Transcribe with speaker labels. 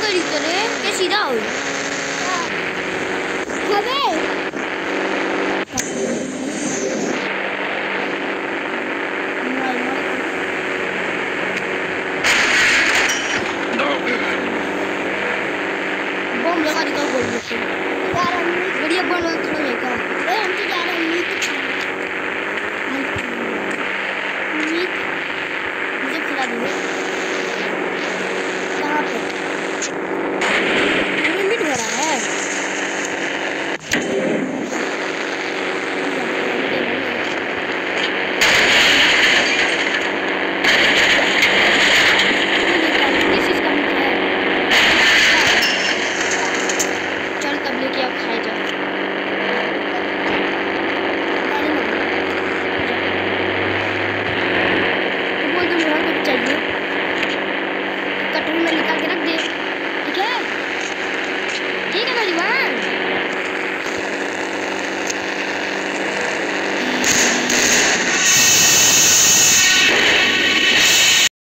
Speaker 1: करी करे के सीधा हो
Speaker 2: हवे
Speaker 1: बम लगा दी तो बोल बढ़िया बम लगा खड़ा रहेगा
Speaker 2: ए हम तो जा रहे हैं
Speaker 1: मीट मुझे खिला दो कहाँ पे पूरे मीट भरा है चल तब लेके आप खाए जाओ बोल दो मुझे चाहिए कटोरी में